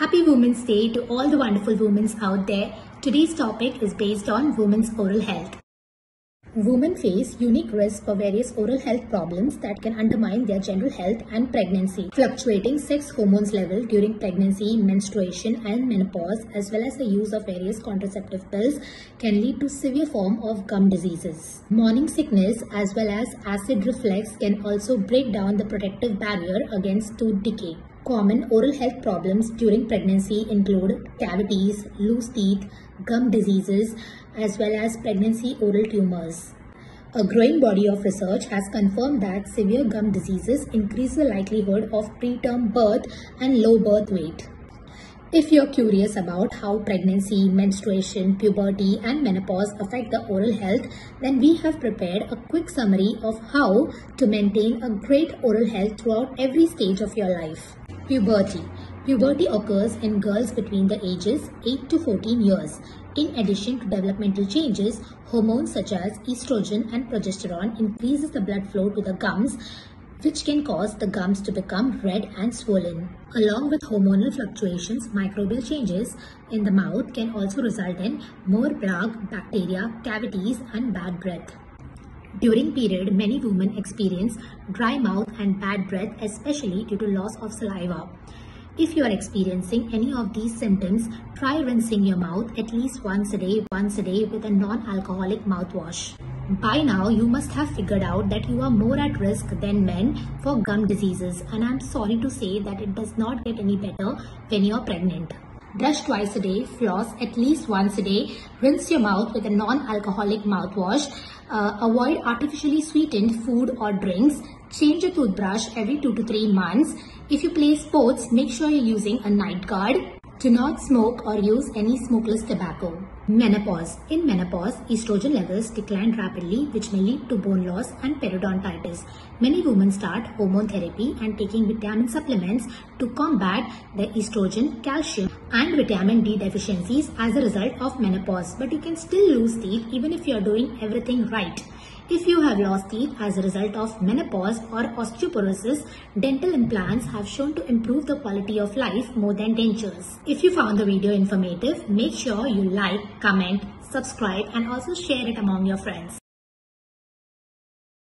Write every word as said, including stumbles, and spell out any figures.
Happy Women's Day to all the wonderful women out there. Today's topic is based on women's oral health. Women face unique risks for various oral health problems that can undermine their general health and pregnancy. Fluctuating sex hormones level during pregnancy, menstruation and menopause, as well as the use of various contraceptive pills, can lead to severe form of gum diseases. Morning sickness as well as acid reflux can also break down the protective barrier against tooth decay. Common oral health problems during pregnancy include cavities, loose teeth, gum diseases, as well as pregnancy oral tumors. A growing body of research has confirmed that severe gum diseases increase the likelihood of preterm birth and low birth weight. If you're curious about how pregnancy, menstruation, puberty and menopause affect the oral health, then we have prepared a quick summary of how to maintain a great oral health throughout every stage of your life. Puberty. Puberty occurs in girls between the ages eight to fourteen years. In addition to developmental changes, hormones such as estrogen and progesterone increases the blood flow to the gums, which can cause the gums to become red and swollen. Along with hormonal fluctuations, microbial changes in the mouth can also result in more plaque, bacteria, cavities and bad breath. During period, many women experience dry mouth and bad breath, especially due to loss of saliva. If you are experiencing any of these symptoms, try rinsing your mouth at least once a day, once a day with a non-alcoholic mouthwash. By now, you must have figured out that you are more at risk than men for gum diseases, and I'm sorry to say that it does not get any better when you are pregnant. Brush twice a day, floss at least once a day, rinse your mouth with a non-alcoholic mouthwash, uh, avoid artificially sweetened food or drinks, change your toothbrush every two to three months. If you play sports, make sure you're using a night guard. Do not smoke or use any smokeless tobacco. Menopause. In menopause, estrogen levels decline rapidly, which may lead to bone loss and periodontitis. Many women start hormone therapy and taking vitamin supplements to combat the estrogen, calcium and vitamin D deficiencies as a result of menopause. But you can still lose teeth even if you are doing everything right. If you have lost teeth as a result of menopause or osteoporosis, dental implants have shown to improve the quality of life more than dentures. If you found the video informative, make sure you like, comment, subscribe and also share it among your friends.